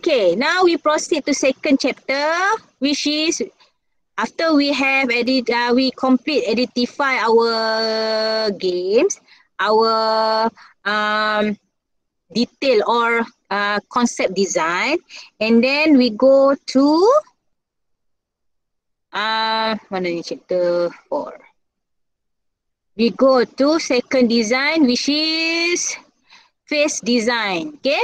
Okay, now we proceed to second chapter, which is after we have we complete identify our games, our detail or concept design, and then we go to mana ni chapter 4. We go to second design, which is phase design. Okay,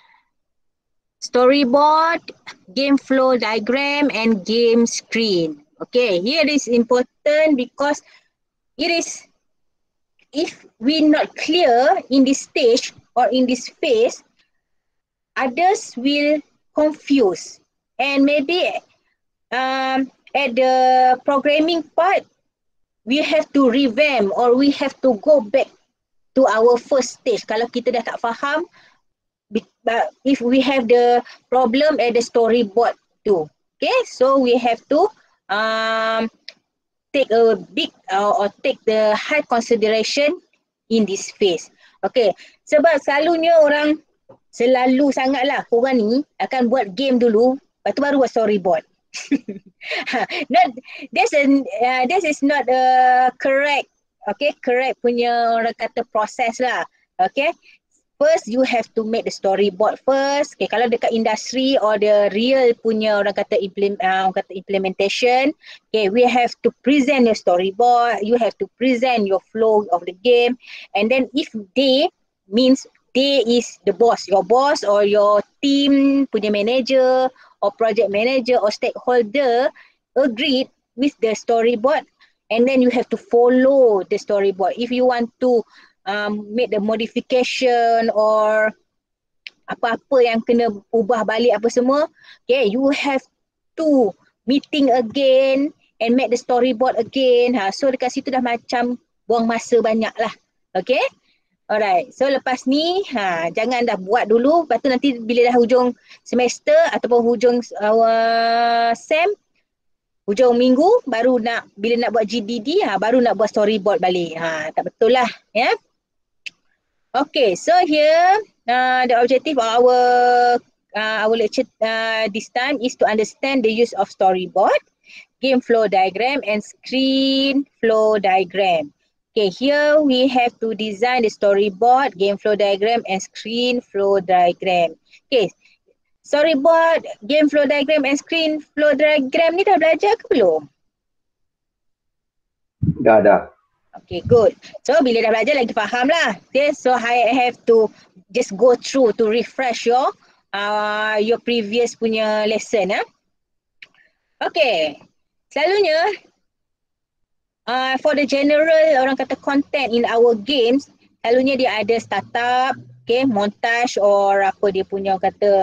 storyboard, game flow diagram, and game screen. Okay, here is important because it is, if we not clear in this stage or in this phase, others will confuse, and maybe at the programming part, we have to revamp or we have to go back to our first stage. Kalau kita dah tak faham, if we have the problem at the storyboard too. Okay, so we have to take a big or take the high consideration in this phase. Okay, sebab selalunya orang selalu sangatlah korang ni akan buat game dulu, lepas tu baru buat storyboard. Not, this is not correct. Okay, correct punya orang kata proses lah. Okay, first you have to make the storyboard first. Okay, kalau dekat industri or the real punya orang kata implementation, okay, we have to present your storyboard, you have to present your flow of the game, and then if they means they is the boss, your boss or your team punya manager or project manager or stakeholder agreed with the storyboard, and then you have to follow the storyboard. If you want to make the modification or apa-apa yang kena ubah balik apa semua, okay, you have to meeting again and make the storyboard again. So dekat situ dah macam buang masa banyak lah. Okay, alright, so lepas ni jangan dah buat dulu, lepas tu nanti bila dah hujung semester ataupun hujung sem, hujung minggu baru nak, bila nak buat GDD baru nak buat storyboard balik. Tak betul lah, ya. Okay, so here the objective of our lecture this time is to understand the use of storyboard, game flow diagram, and screen flow diagram. Okay, here we have to design the storyboard, game flow diagram, and screen flow diagram. Okay, storyboard, game flow diagram, and screen flow diagram ni dah belajar ke belum? Dah. Okay, good. So bila dah belajar lagi faham lah. Okay, so I have to just go through to refresh your previous punya lesson. Okay, selalunya for the general orang kata content in our games, selalunya dia ada startup, okay, montage or apa dia punya kata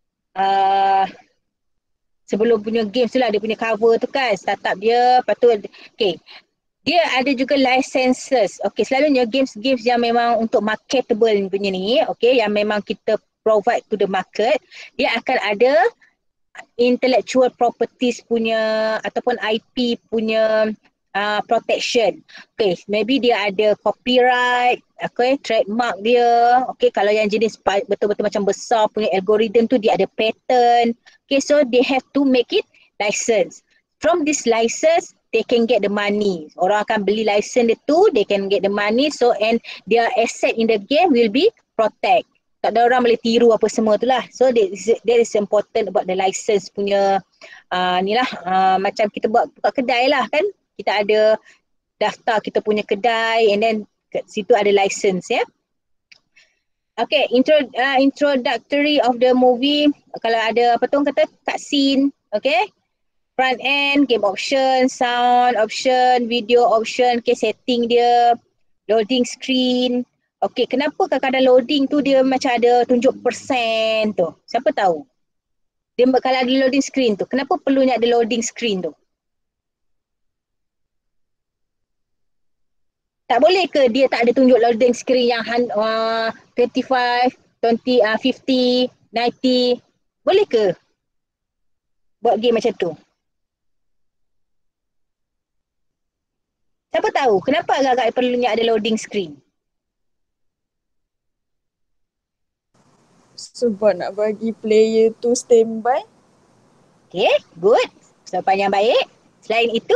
sebelum punya games tu lah, dia punya cover tu kan, startup dia, lepas tu okay. Dia ada juga licenses. Okay, selalunya games-games yang memang untuk marketable punya ni, okay, yang memang kita provide to the market, dia akan ada intellectual properties punya ataupun IP punya protection. Okay, maybe dia ada copyright, okay, trademark dia. Okay, kalau yang jenis betul-betul macam besar punya algorithm tu, dia ada patent. Okay, so they have to make it license. From this license, they can get the money. Orang akan beli license dia tu, they can get the money, so and their asset in the game will be protect. Tak ada orang boleh tiru apa semua tu lah. So that is important about the license punya ni lah, macam kita buka kedai lah kan. Kita ada daftar kita punya kedai and then kat situ ada license, ya. Okay, introductory of the movie. Kalau ada apa tu kata cutscene, okay. Front end, game option, sound option, video option, okay, setting dia, loading screen. Okay, kenapa kadang-kadang loading tu dia macam ada tunjuk persen tu? Siapa tahu? Dia kalau ada loading screen tu, kenapa perlunya ada loading screen tu? Tak boleh ke dia tak ada tunjuk loading screen yang 25, 20, 50, 90? Boleh ke buat game macam tu? Siapa tahu kenapa agak-agak perlunya ada loading screen? Sebab nak bagi player tu standby. Okay, good. Jawapan yang baik. Selain itu,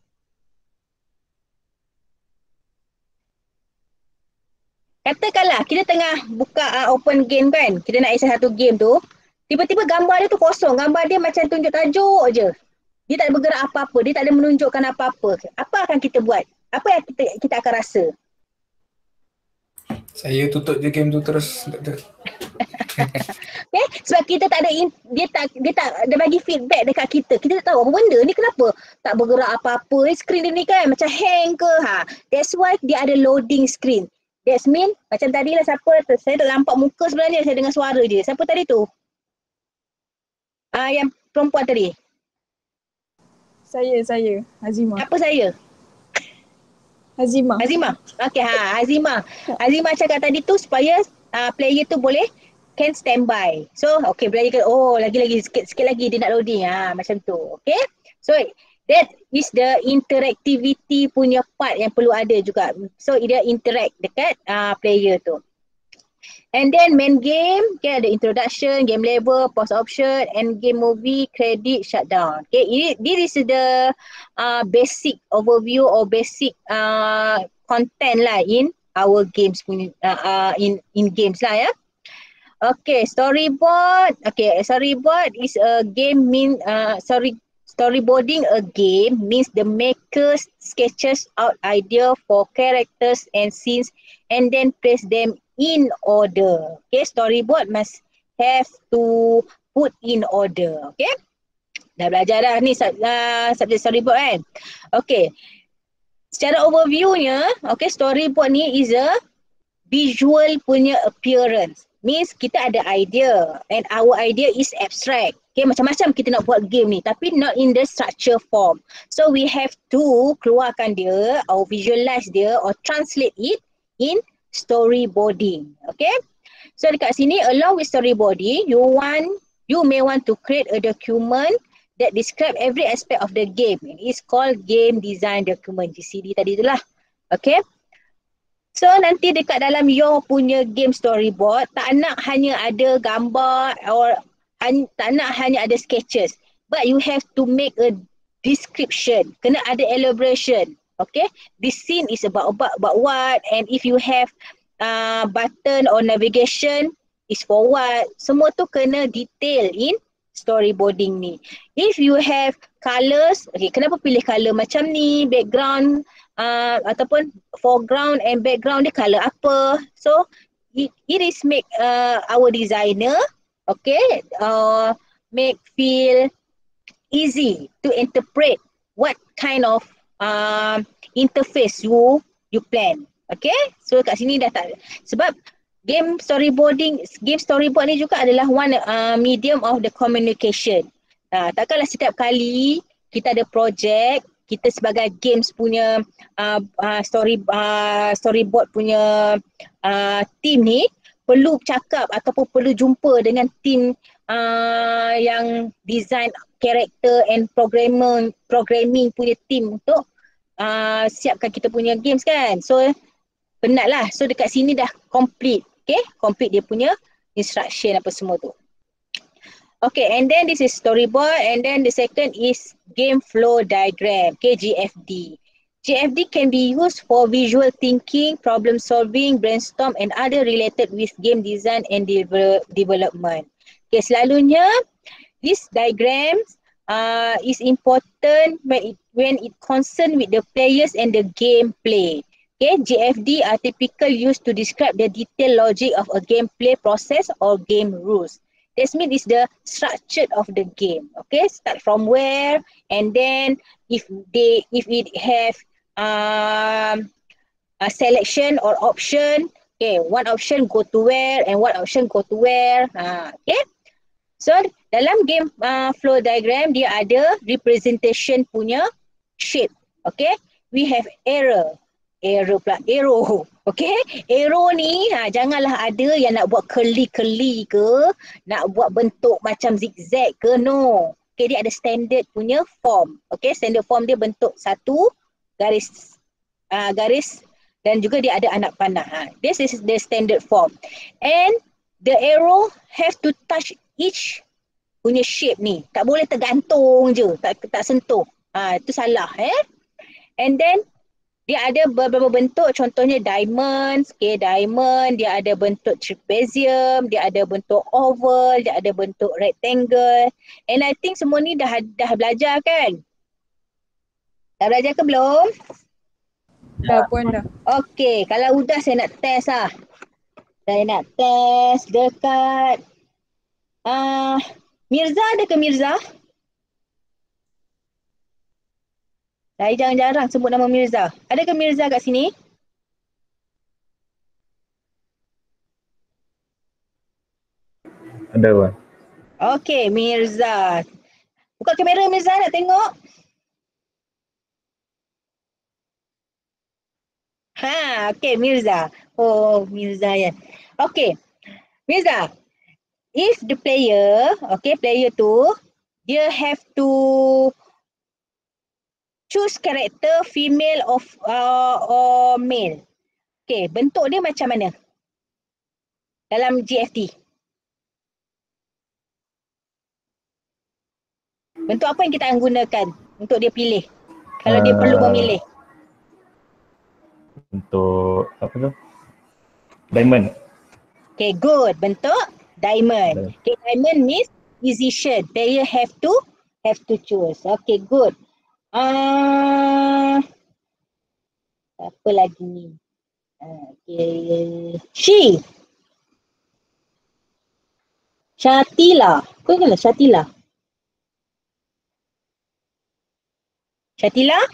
katakanlah kita tengah buka open game kan. Kita nak access satu game tu. Tiba-tiba gambar dia tu kosong. Gambar dia macam tunjuk tajuk je. Dia tak ada bergerak apa-apa. Dia tak ada menunjukkan apa-apa. Apa akan kita buat? Apa yang kita akan rasa? Saya tutup je game tu terus, doktor. Okay? Sebab kita tak ada dia bagi feedback dekat kita. Kita tak tahu apa benda ni, kenapa tak bergerak apa-apa. Skrin dia ni kan macam hang ke. That's why dia ada loading screen. That's mean macam tadi lah siapa, saya tak nampak muka sebenarnya, saya dengar suara je. Siapa tadi tu? Yang perempuan tadi. Saya Hazimah. Apa saya? Hazimah. Okay, Hazimah cakap tadi tu supaya player tu boleh can standby. So, okay, player kata, lagi sikit lagi dia nak loading. Macam tu. Okay. So, that is the interactivity punya part yang perlu ada juga. So, dia interact dekat player tu. And then main game, okay, ada introduction, game level, pause option, end game movie, credit, shutdown. Okay, this is the basic overview or basic content lah in our games punya in games lah ya. Okay, storyboard. Okay, storyboard is a game storyboarding a game means the maker sketches out idea for characters and scenes and then place them in order. Okay, storyboard must have to put in order. Okay, dah belajar dah ni subjek storyboard kan. Okay, secara overviewnya, okay, storyboard ni is a visual punya appearance. Means kita ada idea and our idea is abstract. Okay, macam-macam kita nak buat game ni tapi not in the structure form. So we have to keluarkan dia or visualize dia or translate it in storyboarding. Okay. So dekat sini along with storyboarding, you may want to create a document that describe every aspect of the game. It is called game design document, GCD tadi itulah. Okay. So nanti dekat dalam your punya game storyboard, tak nak hanya ada gambar or tak nak hanya ada sketches. But you have to make a description. Kena ada elaboration. Okay. This scene is about what, and if you have button or navigation is for what. Semua tu kena detail in storyboarding ni. If you have colours, okay, kenapa pilih colour macam ni, background ataupun foreground and background dia colour apa. So it is make our designer, okay, make feel easy to interpret what kind of interface you plan. Okay, so kat sini dah tak, sebab game storyboard ni juga adalah one medium of the communication. Takkanlah setiap kali kita ada projek, kita sebagai games punya storyboard punya team ni perlu cakap ataupun perlu jumpa dengan team yang design character and programming punya team untuk siapkan kita punya games kan. So penatlah. So dekat sini dah complete. Okay, complete dia punya instruction apa semua tu. Okay, and then this is storyboard, and then the second is game flow diagram, okay, GFD. GFD can be used for visual thinking, problem solving, brainstorm and other related with game design and development. Okay, selalunya this diagram is important when it concern with the players and the gameplay. Okay, GFD are typically used to describe the detailed logic of a gameplay process or game rules. That means is the structure of the game. Okay, start from where, and then if it have a selection or option, okay, one option go to where and one option go to where. Okay, so dalam game flow diagram dia ada representation punya shape. Okay, we have arrow. Okay, arrow ni janganlah ada yang nak buat curly ke, nak buat bentuk macam zigzag ke, no. Okay, dia ada standard punya form. Okay, standard form dia bentuk satu garis dan juga dia ada anak panah. This is the standard form. And the arrow have to touch each punya shape ni. Tak boleh tergantung je, tak sentuh. Itu salah And then dia ada beberapa bentuk, contohnya diamonds, diamond, dia ada bentuk trapezium, dia ada bentuk oval, dia ada bentuk rectangle. And I think semua ni dah belajar kan? Dah belajar ke belum? Dah pun dah. Okay, kalau udah saya nak test lah. Saya nak test dekat Mirza, ada ke Mirza? Saya jarang-jarang sebut nama Mirza. Ada ke Mirza kat sini? Ada, Wan. Okay, Mirza. Buka kamera Mirza, nak tengok. Okay Mirza. Oh, Mirza ya. Okay. Mirza, if the player, player tu, dia have to choose character female or male. Okay, bentuk dia macam mana? Dalam GFT. Bentuk apa yang kita akan gunakan untuk dia pilih? Kalau dia perlu memilih. Untuk apa tu? Diamond. Okay, good. Bentuk diamond. Okay, diamond means decision. Player have to choose. Okay, good. Apa lagi ni? Okay. Syatila. Kau ingat Syatila? Syatila?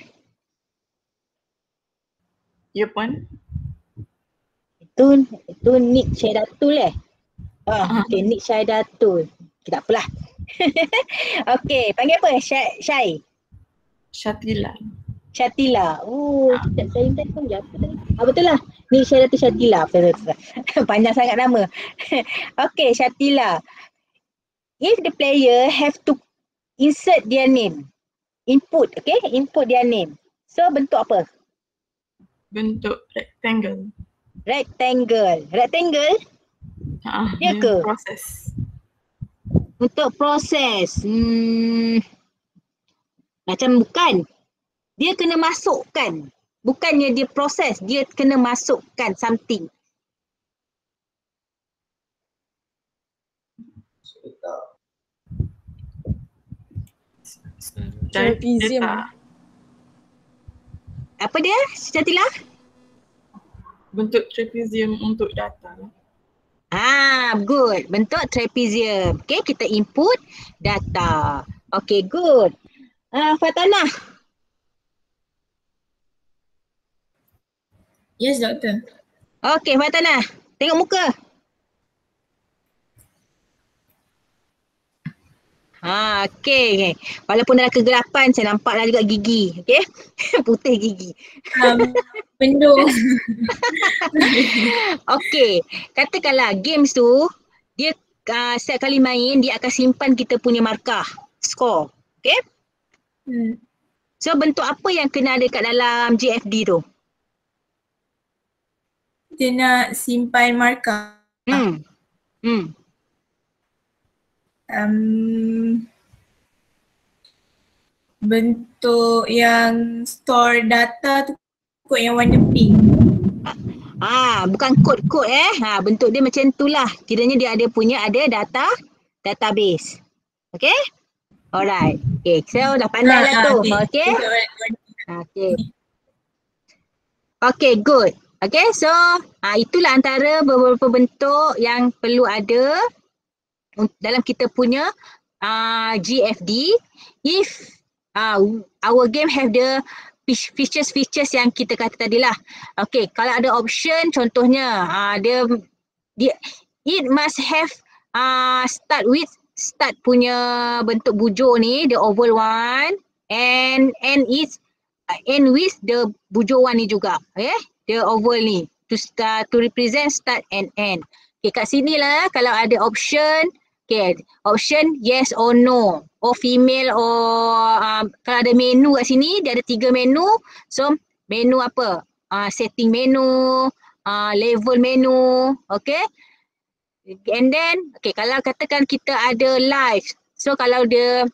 Ya Puan. Itu Nick Syaidatul Okay, Nick Syaidatul. Okay, tak apalah. Okay, panggil apa? Syai? Syatila. Syatila. Oh, saya minta tahu je apa tadi. Betul lah. Nick Syaidatul Syatila. Betul. Panjang sangat nama. Okay, Syatila. If the player have to insert their name, input their name. So, bentuk apa? Bentuk rectangle. Rectangle. Ya ke? Proses. Untuk proses. Macam bukan. Dia kena masukkan. Bukannya dia proses. Dia kena masukkan something. Trapezium. Apa dia, Syatila? Bentuk trapezium untuk data. Good. Bentuk trapezium. Okay, kita input data. Okay, good. Fatana. Yes, Doktor. Okay, Fatana. Tengok muka. Okay. Walaupun dalam kegelapan, saya nampaklah juga gigi. Okay. Putih gigi. Pendung. Okay. Katakanlah games tu, dia setiap kali main, dia akan simpan kita punya markah. Skor. Okay. So, bentuk apa yang kena ada kat dalam GFD tu? Dia nak simpan markah. Bentuk yang store data tu kod yang warna pink. Bukan kod-kod bentuk dia macam tu lah. Kiranya dia ada database. Okay? Alright. Okay, so dah pandai lah tu. Okay? Okay, good. Okay, so itulah antara beberapa bentuk yang perlu ada dalam kita punya GFD. If our game have the features yang kita kata tadi lah. Okay, kalau ada option contohnya it must have start punya bentuk bujur ni, the oval one, and end with the bujur one ni juga. The oval ni to represent start and end. Okay, kat sini lah kalau ada option. Okay, option yes or no, or female or kalau ada menu kat sini, dia ada 3 menu. So, menu apa? Setting menu, level menu, okay. And then, okay, kalau katakan kita ada live. So kalau dia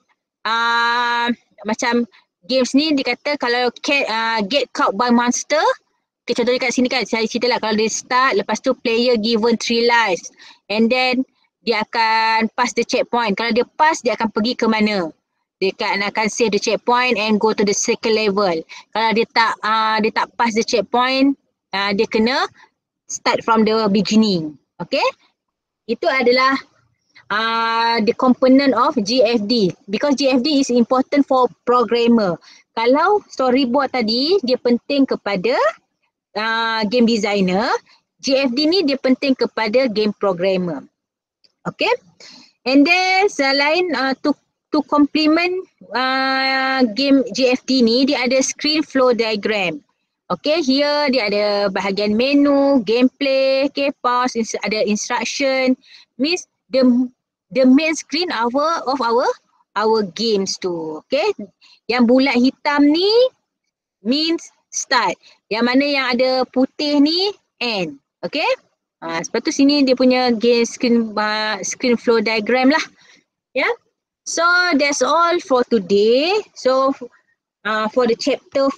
macam games ni dia kata kalau get caught by monster. Okay, contoh dekat sini kan, saya cerita lah kalau dia start, lepas tu player given 3 lives. And then dia akan pass the checkpoint. Kalau dia pass, dia akan pergi ke mana? Dia akan save the checkpoint and go to the second level. Kalau dia tak pass the checkpoint, dia kena start from the beginning. Okay? Itu adalah the component of GFD. Because GFD is important for programmer. Kalau storyboard tadi, dia penting kepada game designer. GFD ni dia penting kepada game programmer. Okay? And then selain to complement game GFD ni, dia ada screen flow diagram. Okay, here dia ada bahagian menu, gameplay, okay, pause, ada instruction. Means the main screen of our games tu. Okay, yang bulat hitam ni means start. Yang mana yang ada putih ni end. Okay, sebab tu sini dia punya game screen flow diagram lah. Yeah. So that's all for today. So for the chapter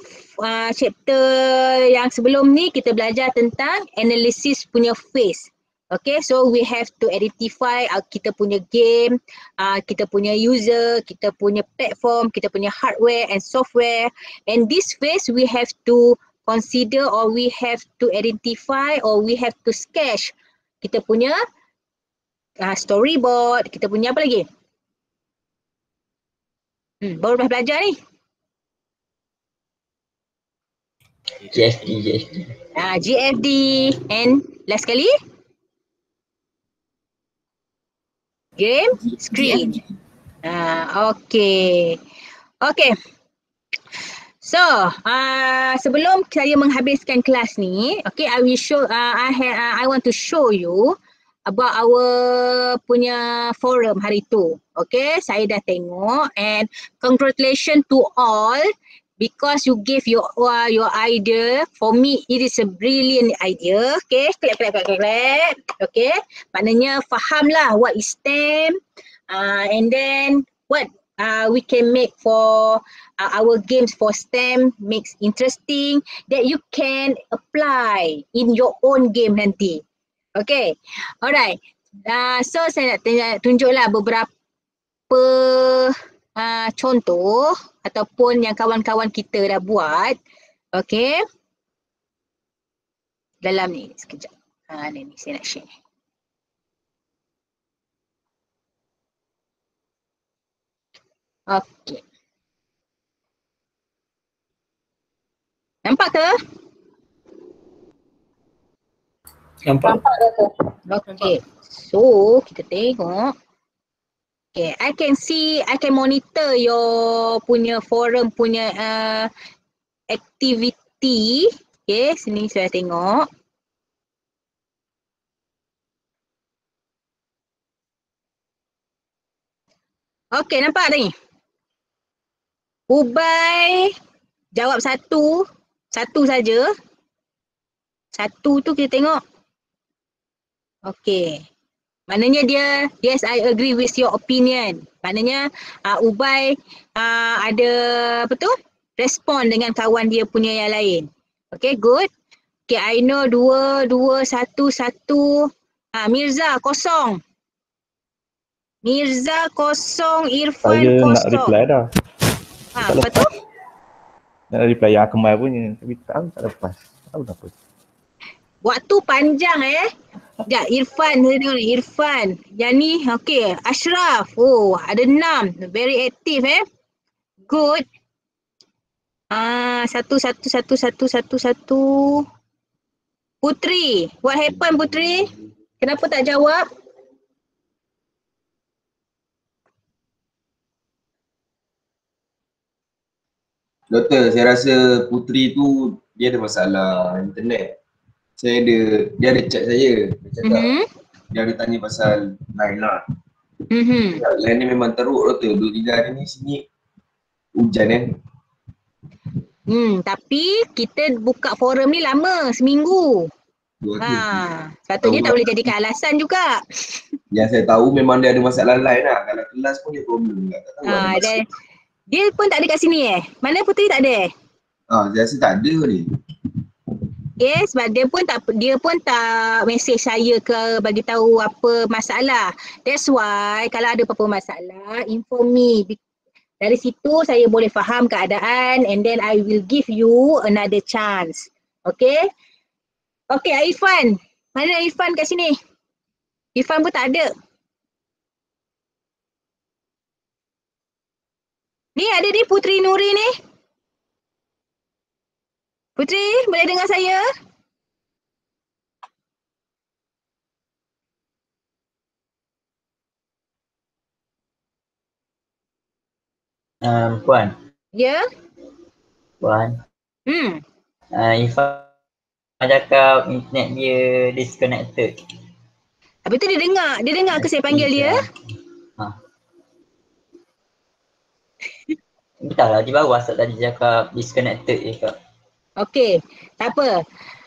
yang sebelum ni kita belajar tentang analysis punya phase. Okay, so we have to identify kita punya game, kita punya user, kita punya platform, kita punya hardware and software. And this phase we have to consider or we have to identify or we have to sketch kita punya storyboard, kita punya apa lagi? Baru dah belajar ni. GFD. GFD and last kali game screen. Okay. So, sebelum saya menghabiskan kelas ni, okay, I will show I want to show you about our punya forum hari tu. Okay, saya dah tengok and congratulations to all because you gave your idea. For me, it is a brilliant idea. Okay, clap. Okay, maknanya fahamlah what is STEM and then what we can make for our games for STEM makes interesting that you can apply in your own game nanti. Okay, alright. So saya nak tunjuklah beberapa contoh ataupun yang kawan-kawan kita dah buat. Okay. Dalam ni sekejap. Ni saya nak share. Okay. Nampak ke? Nampak? Okay. So, kita tengok. Okay, I can monitor your punya forum punya activity. Okay, sini saya tengok. Okay, nampak tak ni? Ubay jawab satu saja. Satu tu kita tengok. Okay. Maknanya dia, yes, I agree with your opinion. Maknanya Ubay ada apa tu? Respon dengan kawan dia punya yang lain. Okay, good. Okay, I know 2, 1. Mirza kosong. Mirza kosong, Irfan Saya kosong. nak reply dah. Apa tu? Nak reply yang Akmal punya. Tapi tak lepas. Tak tahu kenapa. Waktu panjang Sekejap, Irfan, saya tengok ni, Irfan. Yang ni, okay, Ashraf. Oh, ada 6. Very active Good. Satu. Putri, what happened Putri? Kenapa tak jawab? Doktor, saya rasa Putri tu dia ada masalah internet. Dia ada chat saya. Dia cakap, dia ada tanya pasal line lah. Line ni memang teruk doktor. 2-3 hari ni sini hujan Tapi kita buka forum ni lama, seminggu. Dua tu. Sepatutnya Tahu tak lah. boleh jadikan alasan juga. Yang saya tahu memang dia ada masalah lain lah. Kalau kelas pun dia problem lah. Tak tahu ada masalah. Dan dia pun tak ada kat sini Mana Putri tak ada Saya rasa tak ada ni. Okay, sebab dia pun tak mesej saya ke bagi tahu apa masalah. That's why kalau ada apa-apa masalah, inform me. Dari situ saya boleh faham keadaan and then I will give you another chance. Okay? Okay, Irfan. Mana Irfan kat sini? Irfan pun tak ada. Ni ada ni Putri Nuri ni. Putri, boleh dengar saya? Puan. Ya? Puan. Hmm. Ifah cakap internet dia disconnected. Habis tu dia dengar ke saya panggil dia? Entahlah, di bawah WhatsApp tadi cakap disconnected je kak. Okey, tak apa.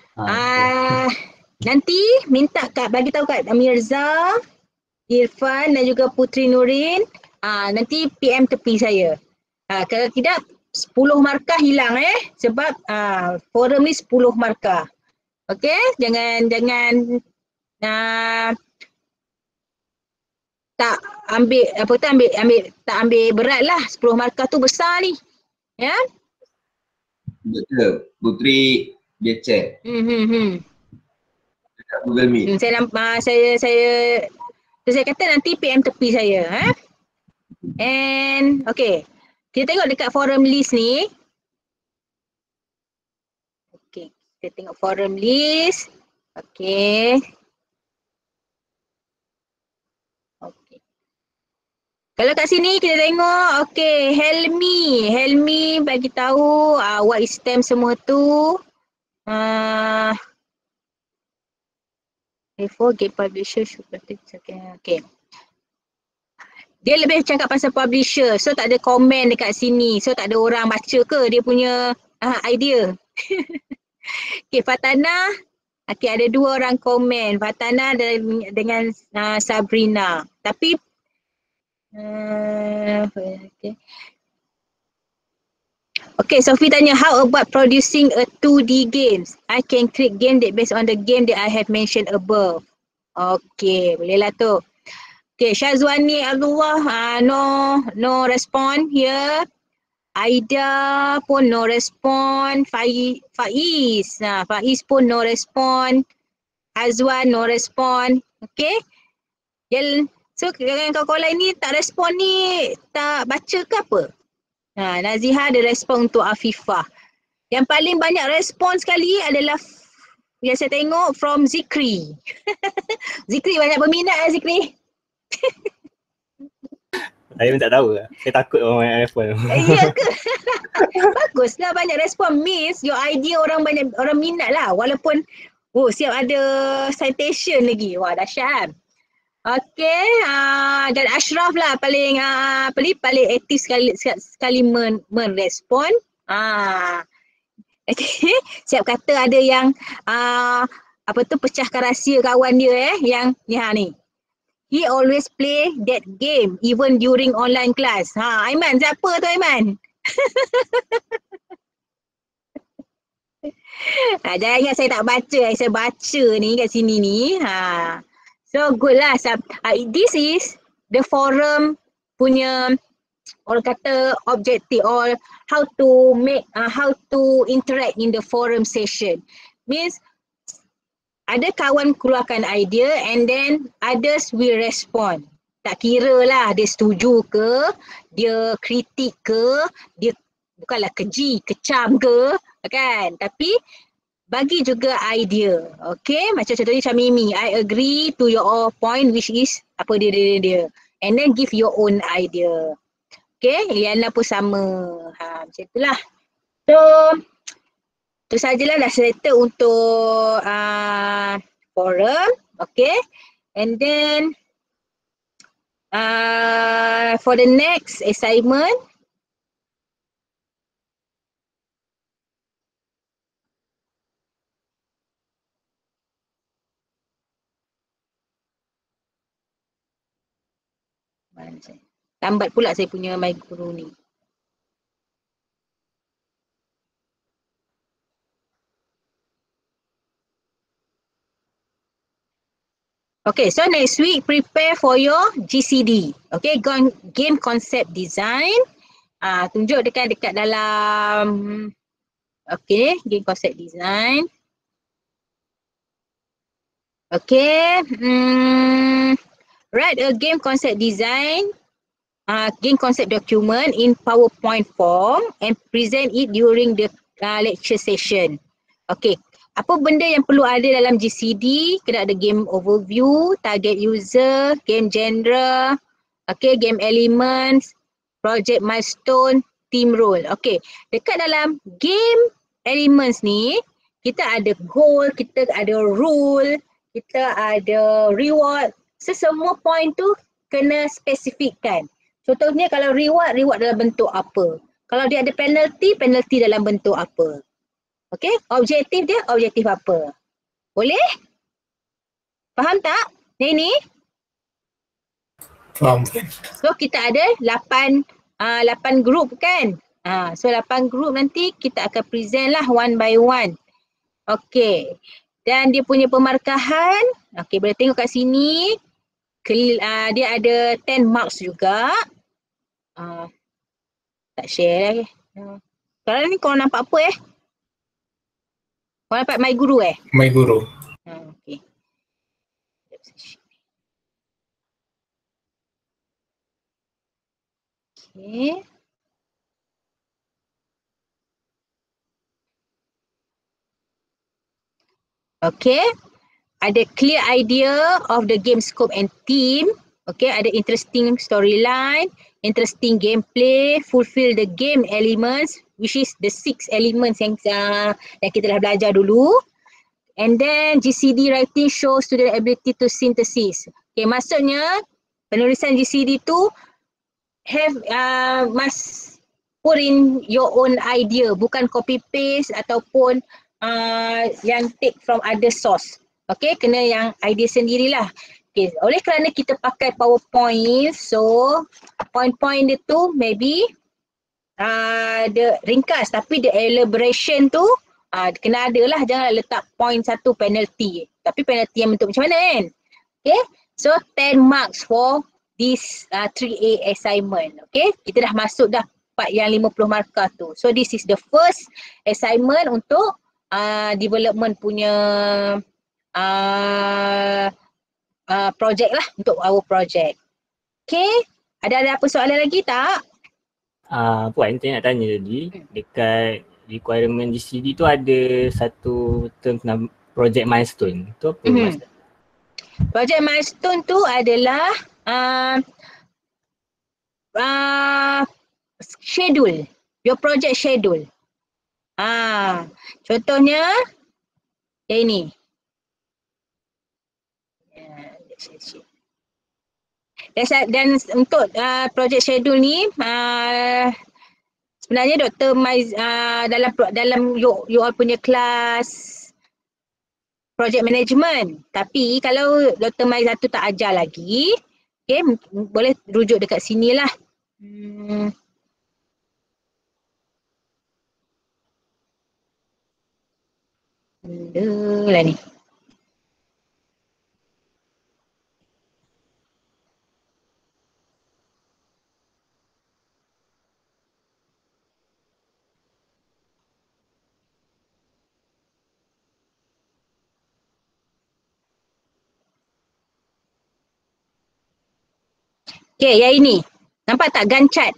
Nanti minta bagi tahu kat Mirza, Irfan dan juga Putri Nurin. Nanti PM tepi saya. Kalau tidak 10 markah hilang sebab forum ni 10 markah. Okey, jangan tak ambil tak ambil berat lah. 10 markah tu besar ni. Ya? Betul. Putri dia check. Dekat Google Meet. Saya nampak saya kata nanti PM tepi saya. And okay. Kita tengok dekat forum list ni. Okay, kita tengok forum list. Okay. Okay. Kalau kat sini kita tengok, okay, Helmi bagi tahu what is STEM semua tu. Before game publisher should protect. Okay. Dia lebih cakap pasal publisher, so tak ada komen dekat sini, so tak ada orang baca ke dia punya idea. Okay, Fatana, okay, ada 2 orang komen, Fatana dengan Sabrina. Tapi okay, Sophie tanya, how about producing a 2D games? I can create game that based on the game that I have mentioned above. Okay, bolehlah tu. Okay, Syazwani Abdullah, no respond here. Aida pun no respond. Faiz pun no respond. Azwan no respond. Okay. So kawan-kawan lain ni tak respond ni, tak baca ke apa? Naziha ada respon untuk Afifah. Yang paling banyak respon sekali adalah yang saya tengok from Zikri. Zikri banyak berminat Zikri. Saya pun tak tahu lah. Saya takut orang respon. Ya ke? Baguslah banyak respon. Miss, your idea orang minat lah. Walaupun siap ada citation lagi. Wah, dahsyat. Okay, dan Ashraf lah paling aktif sekali merespon. Okay. Siap kata ada yang pecahkan rahsia kawan dia yang ni. He always play that game even during online class. Aiman, siapa tu Aiman? Jangan ingat saya tak baca. Saya baca ni kat sini ni. So good lah. This is the forum punya orang kata objective or how to interact in the forum session. Means ada kawan keluarkan idea and then others will respond. Tak kira lah dia setuju ke, dia kritik ke, dia bukanlah keji, kecam ke, kan? Tapi bagi juga idea. Okay, macam contohnya macam Mimi, I agree to your point which is apa dia. And then give your own idea. Okay, Liana pun sama. Macam itulah. So, itu sajalah dah settle untuk forum. Okay. And then for the next assignment, Lambat pula saya punya My Guru ni. Okay, so next week prepare for your GCD. Okay, game concept design. Tunjuk dekat dalam, okay, game concept design. Okay, write a game concept design, game concept document in PowerPoint form and present it during the lecture session. Okay, apa benda yang perlu ada dalam GCD? Kena ada game overview, target user, game genre, okay, game elements, project milestone, team role. Okay, dekat dalam game elements ni, kita ada goal, kita ada rule, kita ada reward. Semua point tu kena spesifikkan. Contohnya kalau reward dalam bentuk apa. Kalau dia ada penalty dalam bentuk apa. Okay, objektif dia objektif apa. Boleh? Faham tak? Ni? Faham. So kita ada 8 group kan? So 8 group nanti kita akan present lah one by one. Okay. Dan dia punya pemarkahan, okay, boleh tengok kat sini. Dia ada 10 marks juga. Tak share lagi. Sekarang ni korang nampak apa Korang nampak My Guru My Guru. Okay. Okay. Okay. Ada clear idea of the game scope and theme. Okay, ada interesting storyline, interesting gameplay, fulfill the game elements, which is the 6 elements yang kita dah belajar dulu. And then GCD writing shows student ability to synthesis. Okay, maksudnya penulisan GCD tu must put in your own idea, bukan copy paste ataupun yang take from other source. Okay, kena yang idea sendirilah. Okay, oleh kerana kita pakai PowerPoint, so point-point dia tu maybe dia ringkas, tapi the elaboration tu kena ada lah, janganlah letak point satu penalty. Tapi penalty yang bentuk macam mana kan? Okay, so 10 marks for this 3A assignment. Okay, kita dah masuk dah part yang 50 markah tu. So this is the first assignment untuk development punya project lah, untuk our project. Okay, ada apa soalan lagi tak? Puan, saya nak tanya tadi, dekat requirement GCD tu ada satu term project milestone. Tu apa maksud? Project milestone tu adalah schedule, your project schedule. Contohnya ini. Dan untuk project schedule ni sebenarnya Dr. Maiz dalam you all punya kelas project management, tapi kalau Dr. Maiz tu tak ajar lagi, okay, boleh rujuk dekat sini lah. Lah ni. Okay, yang ini. Nampak tak Gantt chart?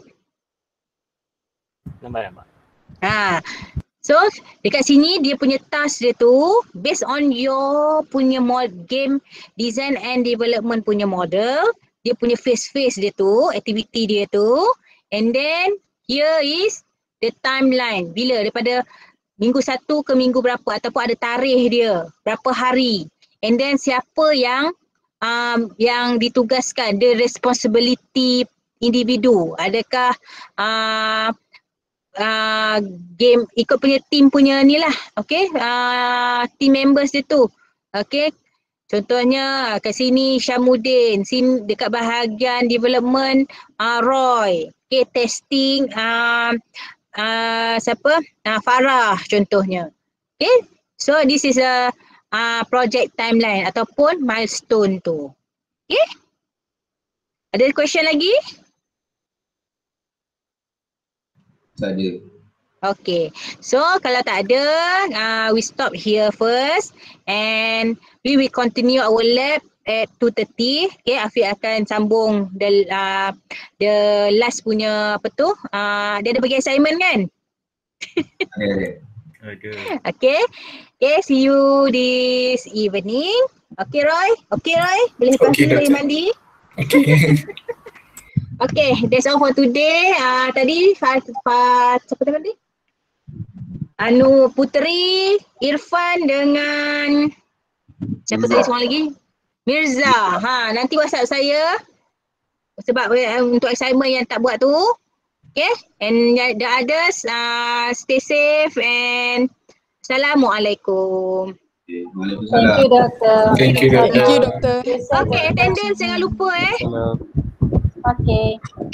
Nampak. So, dekat sini dia punya task dia tu based on your punya game design and development punya model. Dia punya phase dia tu, activity dia tu. And then, here is the timeline. Bila? Daripada minggu 1 ke minggu berapa ataupun ada tarikh dia. Berapa hari. And then, siapa yang ditugaskan, the responsibility individu. Adakah game ikut punya team punya ni lah, okay, team members dia tu, okay, Contohnya kat sini Syamuddin, sini dekat bahagian development Roy. Okay, testing siapa? Farah contohnya. Okay, so this is a project timeline ataupun milestone tu. Okay, ada question lagi? Tak ada. Okay, so kalau tak ada, we stop here first and we will continue our lab at 2:30. Okay, Afiq akan sambung the last punya apa tu, dia ada bagi assignment kan? Ada. Okay, see you this evening. Okay Roy, boleh lepas dulu dari mandi. Okay, that's all for today. Tadi siapa tadi? Putri, Irfan dengan siapa tadi seorang lagi? Mirza. Nanti WhatsApp saya sebab untuk assignment yang tak buat tu. Okay, and the others stay safe and Assalamualaikum. Thank you, Doktor. Thank you, Doktor. Okay, attendance jangan lupa Sama. Okay.